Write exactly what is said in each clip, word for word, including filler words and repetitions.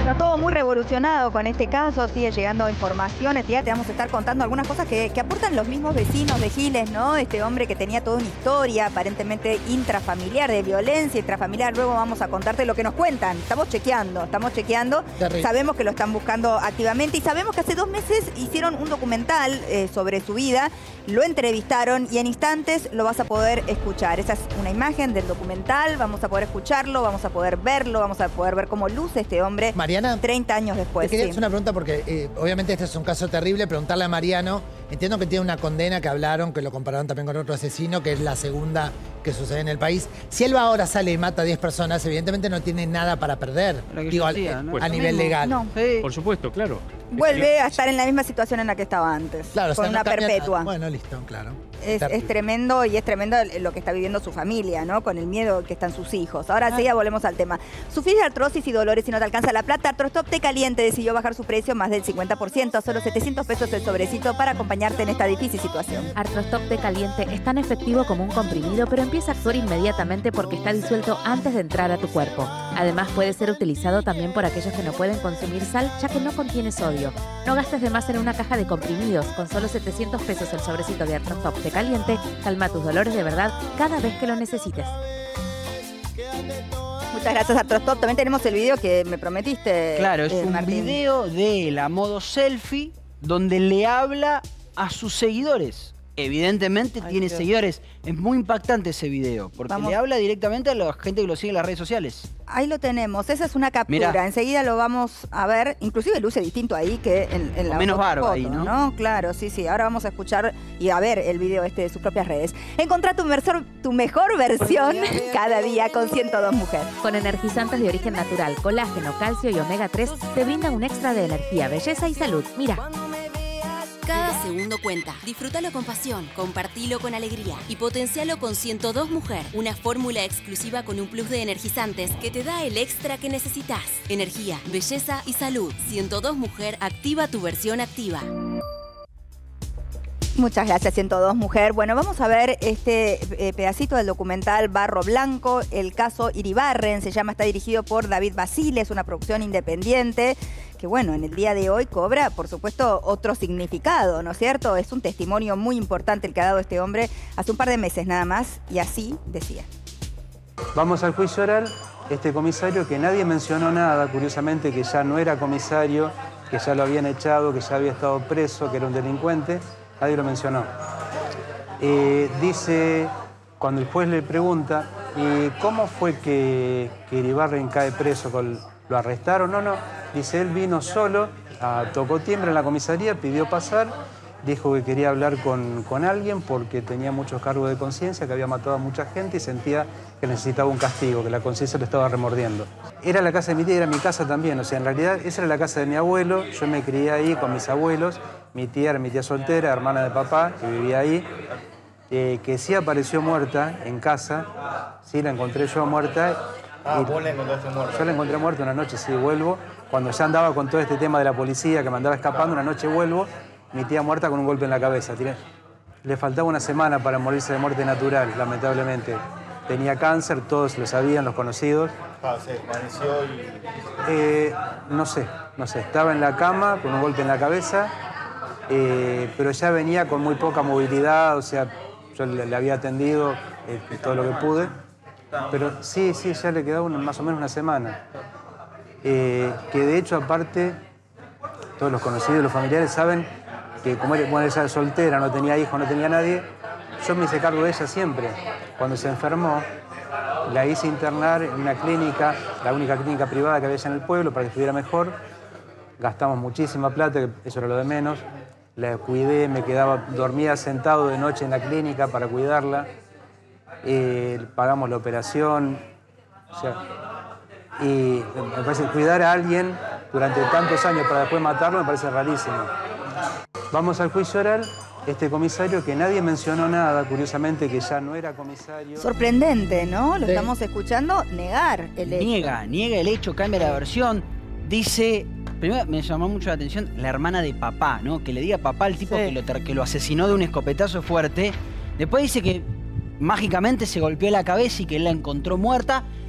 Está todo muy revolucionado con este caso, sigue llegando informaciones, ya te vamos a estar contando algunas cosas que, que aportan los mismos vecinos de Giles, ¿no? Este hombre que tenía toda una historia aparentemente intrafamiliar, de violencia intrafamiliar. Luego vamos a contarte lo que nos cuentan. Estamos chequeando, estamos chequeando. Terrible. Sabemos que lo están buscando activamente y sabemos que hace dos meses hicieron un documental eh, sobre su vida, lo entrevistaron y en instantes lo vas a poder escuchar. Esa es una imagen del documental, vamos a poder escucharlo, vamos a poder verlo, vamos a poder ver cómo luce este hombre. Mariana, treinta años después. Te quería sí. hacer una pregunta porque eh, obviamente este es un caso terrible. Preguntarle a Mariano, entiendo que tiene una condena que hablaron, que lo compararon también con otro asesino, que es la segunda que sucede en el país. Si él ahora sale y mata a diez personas, evidentemente no tiene nada para perder, digo, decía, a, ¿no? a nivel legal. No. Sí. Por supuesto, claro. Vuelve a estar en la misma situación en la que estaba antes, Claro, con o sea, una no cambia perpetua. nada. Bueno, listo, claro. Es, es tremendo y es tremendo lo que está viviendo su familia, ¿no? Con el miedo que están sus hijos. Ahora sí, ya volvemos al tema. Sufrís de artrosis y dolores y no te alcanza la plata. Artrostop Té Caliente decidió bajar su precio más del cincuenta por ciento, a solo setecientos pesos el sobrecito para acompañarte en esta difícil situación. Artrostop Té Caliente es tan efectivo como un comprimido, pero empieza a actuar inmediatamente porque está disuelto antes de entrar a tu cuerpo. Además, puede ser utilizado también por aquellos que no pueden consumir sal, ya que no contiene sodio. No gastes de más en una caja de comprimidos. Con solo setecientos pesos el sobrecito de Artrostop Té Caliente, calma tus dolores de verdad cada vez que lo necesites. Muchas gracias, Artrostop. También tenemos el video que me prometiste. Claro, es eh, un Martín. video de él a modo selfie donde le habla a sus seguidores. Evidentemente Ay, tiene Dios. seguidores. Es muy impactante ese video, porque Vamos. le habla directamente a la gente que lo sigue en las redes sociales. Ahí lo tenemos, esa es una captura. Mirá. Enseguida lo vamos a ver. Inclusive luce distinto ahí que en, en la menos otra barba foto, ahí, ¿no? Claro, sí, sí. Ahora vamos a escuchar y a ver el video este de sus propias redes. Encontrá tu, mejor, tu mejor versión cada día con ciento dos Mujer. Con energizantes de origen natural, colágeno, calcio y omega tres, te brindan un extra de energía, belleza y salud. Mira. Cada segundo cuenta. Disfrútalo con pasión, compartilo con alegría y potencialo con ciento dos Mujer, una fórmula exclusiva con un plus de energizantes que te da el extra que necesitas. Energía, belleza y salud. ciento dos Mujer, activa tu versión activa. Muchas gracias, ciento dos Mujer. Bueno, vamos a ver este eh, pedacito del documental Barro Blanco, el caso Iribarren, se llama, está dirigido por David Basile, es una producción independiente que, bueno, en el día de hoy cobra, por supuesto, otro significado, ¿no es cierto? Es un testimonio muy importante el que ha dado este hombre hace un par de meses nada más, y así decía. Vamos al juicio oral, este comisario que nadie mencionó nada, curiosamente que ya no era comisario, que ya lo habían echado, que ya había estado preso, que era un delincuente, nadie lo mencionó. Eh, dice, cuando el juez le pregunta, ¿y cómo fue que, que Iribarren cae preso? ¿Lo arrestaron? No, no. Dice, él vino solo, a, tocó timbre en la comisaría, pidió pasar, dijo que quería hablar con, con alguien porque tenía muchos cargos de conciencia, que había matado a mucha gente y sentía que necesitaba un castigo, que la conciencia lo estaba remordiendo. Era la casa de mi tía, era mi casa también, o sea, en realidad esa era la casa de mi abuelo, yo me crié ahí con mis abuelos, mi tía era mi tía soltera, hermana de papá, que vivía ahí, eh, que sí apareció muerta en casa, sí la encontré yo muerta. Ah, vos la encontraste muerta. Yo la encontré muerta una noche, sí, vuelvo. Cuando ya andaba con todo este tema de la policía, que me andaba escapando, una noche vuelvo, mi tía muerta con un golpe en la cabeza. Le faltaba una semana para morirse de muerte natural, lamentablemente. Tenía cáncer, todos lo sabían, los conocidos. Ah, se desvaneció y... Eh, no sé, no sé. Estaba en la cama con un golpe en la cabeza, eh, pero ya venía con muy poca movilidad, o sea, yo le, le había atendido eh, todo lo que pude. Pero sí, sí, ya le quedaba una, más o menos una semana. Eh, que de hecho, aparte, todos los conocidos, los familiares saben que como era, bueno, ella era soltera, no tenía hijos, no tenía nadie, yo me hice cargo de ella siempre. Cuando se enfermó, la hice internar en una clínica, la única clínica privada que había allá en el pueblo, para que estuviera mejor. Gastamos muchísima plata, que eso era lo de menos. La cuidé, me quedaba, dormía sentado de noche en la clínica para cuidarla. Eh, pagamos la operación. O sea, y me parece que cuidar a alguien durante tantos años para después matarlo me parece rarísimo. Vamos al juicio oral. Este comisario que nadie mencionó nada, curiosamente, que ya no era comisario. Sorprendente, ¿no? Lo Sí. estamos escuchando negar el hecho. Niega, niega el hecho, cambia la versión. Dice, primero me llamó mucho la atención la hermana de papá, ¿no? Que le diga papá al tipo Sí. que, lo, ter- que lo asesinó de un escopetazo fuerte. Después dice que mágicamente se golpeó la cabeza y que él la encontró muerta.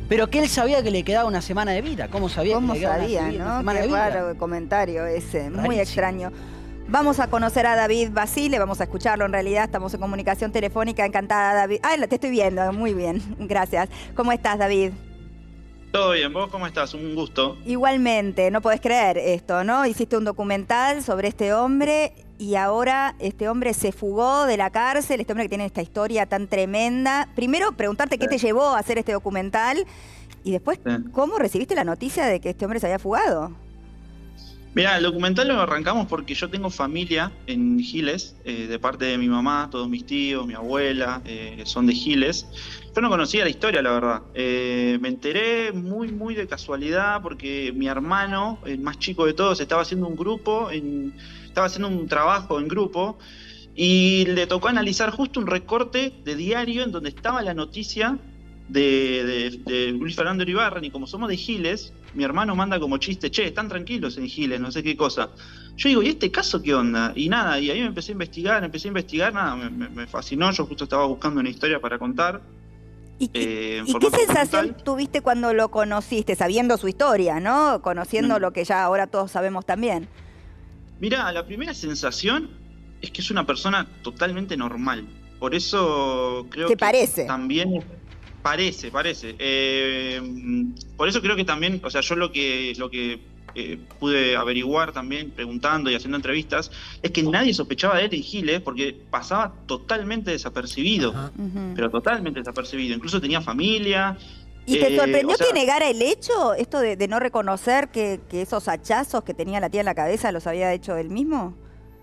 pero que él sabía que le quedaba una semana de vida. ¿Cómo sabía ¿Cómo que le quedaba sabía, una, una no? semana Qué de vida? raro el comentario ese, muy Rarísimo. extraño. Vamos a conocer a David Basile, vamos a escucharlo en realidad, estamos en comunicación telefónica, encantada David. Ah, te estoy viendo, muy bien, gracias. ¿Cómo estás, David? Todo bien, ¿vos cómo estás? Un gusto. Igualmente, no podés creer esto, ¿no? Hiciste un documental sobre este hombre y ahora este hombre se fugó de la cárcel, este hombre que tiene esta historia tan tremenda. Primero, preguntarte qué te llevó a hacer este documental y después, Sí. ¿cómo recibiste la noticia de que este hombre se había fugado? Mirá, el documental lo arrancamos porque yo tengo familia en Giles, eh, de parte de mi mamá, todos mis tíos, mi abuela, eh, son de Giles. Yo no conocía la historia, la verdad. Eh, me enteré muy, muy de casualidad porque mi hermano, el más chico de todos, estaba haciendo un grupo, en, estaba haciendo un trabajo en grupo y le tocó analizar justo un recorte de diario en donde estaba la noticia de, de, de Luis Fernando Iribarren, y como somos de Giles, mi hermano manda como chiste, che, están tranquilos en Giles, no sé qué cosa. Yo digo, ¿y este caso qué onda? Y nada, y ahí me empecé a investigar, empecé a investigar, nada, me, me, me fascinó, yo justo estaba buscando una historia para contar. ¿Y, qué- Eh, en ¿y qué formato sensación documental. tuviste cuando lo conociste, sabiendo su historia, ¿no? Conociendo Mm. lo que ya ahora todos sabemos también. Mirá, la primera sensación es que es una persona totalmente normal. Por eso creo ¿Te que parece? también parece, parece. Eh, por eso creo que también, o sea, yo lo que lo que eh, pude averiguar también preguntando y haciendo entrevistas es que nadie sospechaba de él en Giles porque pasaba totalmente desapercibido, Ajá. Ujú. pero totalmente desapercibido. Incluso tenía familia. ¿Y te eh, sorprendió o sea, que negara el hecho? Esto de, de no reconocer que, que esos hachazos que tenía la tía en la cabeza los había hecho él mismo.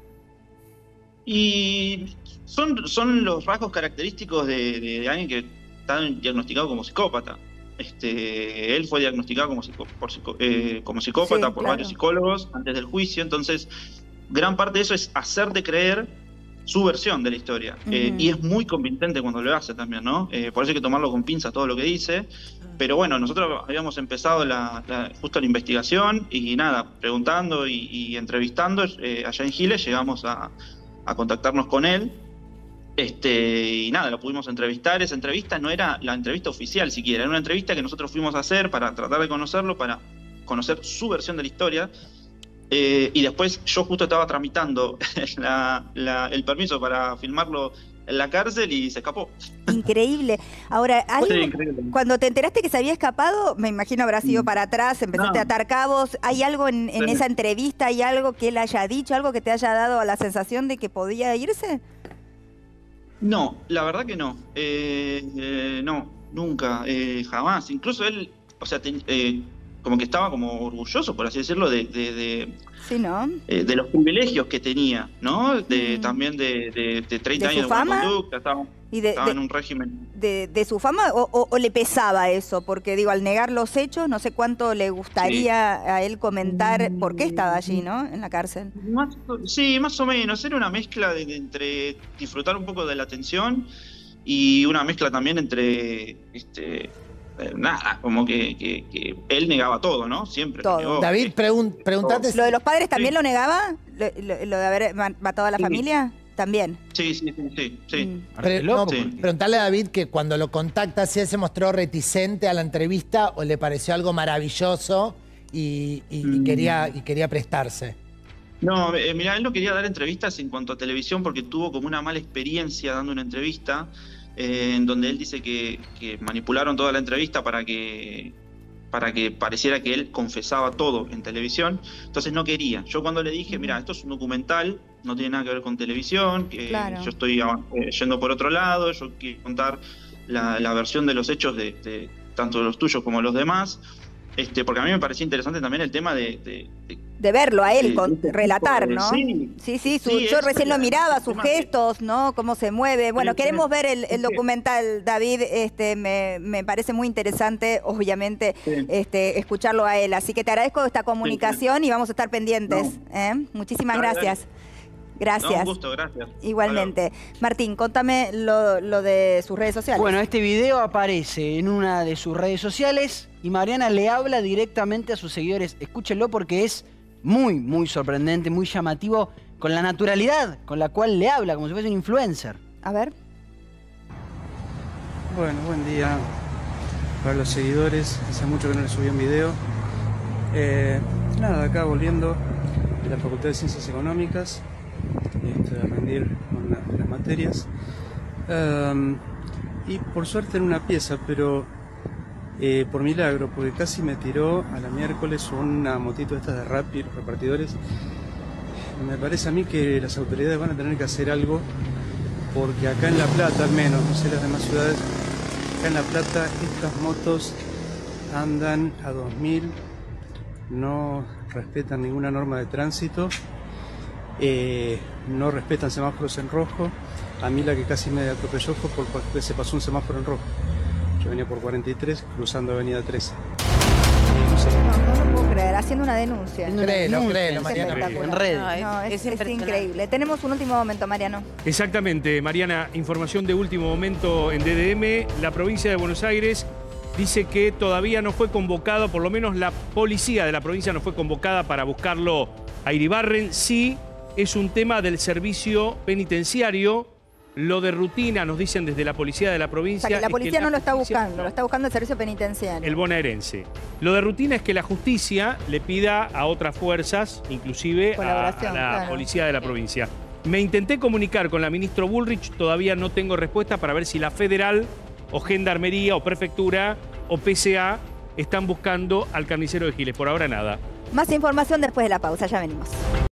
Y son, son los rasgos característicos de, de- de alguien que está diagnosticado como psicópata. Este, él fue diagnosticado como, psico- por psico- eh, como psicópata Sí, por claro. varios psicólogos antes del juicio, entonces gran parte de eso es hacerte creer su versión de la historia. Eh, Ujú. y es muy convincente cuando lo hace también, ¿no? Eh, por eso hay que tomarlo con pinzas todo lo que dice. Pero bueno, nosotros habíamos empezado la, la- justo la investigación y nada, preguntando y, y entrevistando eh, allá en Giles, llegamos a, a contactarnos con él. Este, y nada, lo pudimos entrevistar. Esa entrevista no era la entrevista oficial siquiera, era una entrevista que nosotros fuimos a hacer para tratar de conocerlo, para conocer su versión de la historia. Eh, y después yo justo estaba tramitando la- la- el permiso para filmarlo en la cárcel y se escapó. Increíble. Ahora, algo, Sí, increíble. cuando te enteraste que se había escapado, me imagino habrás ido Mm. para atrás, empezaste No. a atar cabos. ¿Hay algo en, en Sí. esa entrevista, hay algo que él haya dicho, algo que te haya dado la sensación de que podía irse? No, la verdad que no. Eh, eh, no, nunca, eh, jamás. Incluso él, o sea, ten- eh, como que estaba como orgulloso, por así decirlo, de, de, de, Sí, ¿no? eh, de los privilegios que tenía, ¿no? De, Mm. También de, de, de treinta ¿De su años de buena fama? conducta, estaba, Y de, estaba de- en un régimen. de- de su fama o, o- o le pesaba eso, porque digo, al negar los hechos, no sé cuánto le gustaría a él comentar por qué estaba allí, ¿no? En la cárcel. Más o- sí, más o menos. Era una mezcla de, de entre disfrutar un poco de la tensión y una mezcla también entre, este, eh, nada, como que, que- que él negaba todo, ¿no? Siempre. lo Todo. negó. David, pregun- preguntate si- ¿Lo de los padres también Sí. lo negaba? ¿Lo, lo- lo de haber ma- matado a la Sí. familia? También. Sí, sí, sí, sí. sí. Mm. Ahora, Pre- qué loco, no, Sí. porque- preguntarle a David que cuando lo contacta, si él se mostró reticente a la entrevista o le pareció algo maravilloso y, y- y Mm. quería, y quería prestarse. No, eh, mirá, él no quería dar entrevistas en cuanto a televisión porque tuvo como una mala experiencia dando una entrevista eh, en donde él dice que, que manipularon toda la entrevista para que, para que pareciera que él confesaba todo en televisión. Entonces no quería. Yo cuando le dije, mira, esto es un documental, no tiene nada que ver con televisión, que Claro. yo estoy eh, yendo por otro lado, yo quiero contar la, la versión de los hechos de, de tanto de los tuyos como de los demás. Este, porque a mí me parecía interesante también el tema de, de- de De verlo a él, Sí, con- este tipo relatar, de- ¿no? sí. sí, sí, su- Sí, yo es- recién lo miraba, es sus tema de- gestos, ¿no? Cómo se mueve. Bueno, Sí, queremos sí. ver el, el Sí. documental, David, este, me, me parece muy interesante, obviamente, Sí. este, escucharlo a él. Así que te agradezco esta comunicación y vamos a estar pendientes. ¿eh? Muchísimas Dale, gracias. No, Gracias. un gusto, gracias. Igualmente. Martín, contame lo, lo de sus redes sociales. Bueno, este video aparece en una de sus redes sociales y Mariana le habla directamente a sus seguidores. Escúchenlo porque es muy, muy sorprendente, muy llamativo con la naturalidad con la cual le habla, como si fuese un influencer. A ver. Bueno, buen día. para los seguidores. Hace mucho que no les subí un video. Eh, nada, acá volviendo de la Facultad de Ciencias Económicas, este, a rendir con la, las materias. Um, y por suerte en una pieza, pero eh, por milagro, porque casi me tiró a la miércoles una motito esta de Rappi, repartidores. Me parece a mí que las autoridades van a tener que hacer algo, porque acá en La Plata, al menos, no sé las demás ciudades, acá en La Plata estas motos andan a dos mil, no respetan ninguna norma de tránsito, eh, no respetan semáforos en rojo. A mí la que casi me atropelló fue porque se pasó un semáforo en rojo. Yo venía por cuarenta y tres cruzando Avenida trece. Eh, no sé. No, no lo puedo creer, haciendo una denuncia. Créelo, Muy créelo, bien, Mariano. espectacular. En redes. No, es, No, es- es- es es impresionante. increíble. Tenemos un último momento, Mariano. Exactamente, Mariana, información de último momento en D D M. La provincia de Buenos Aires dice que todavía no fue convocado, por lo menos la policía de la provincia no fue convocada para buscarlo a Iribarren. Sí, es un tema del servicio penitenciario. Lo de rutina nos dicen desde la policía de la O provincia. sea, que la es policía la no lo está justicia- buscando, lo está buscando el servicio penitenciario. El bonaerense. Lo de rutina es que la justicia le pida a otras fuerzas, inclusive a, a Colaboración, la claro. policía de la provincia. Me intenté comunicar con la ministra Bullrich, todavía no tengo respuesta para ver si la federal o gendarmería o prefectura o P C A están buscando al carnicero de Giles. Por ahora nada. Más información después de la pausa, ya venimos.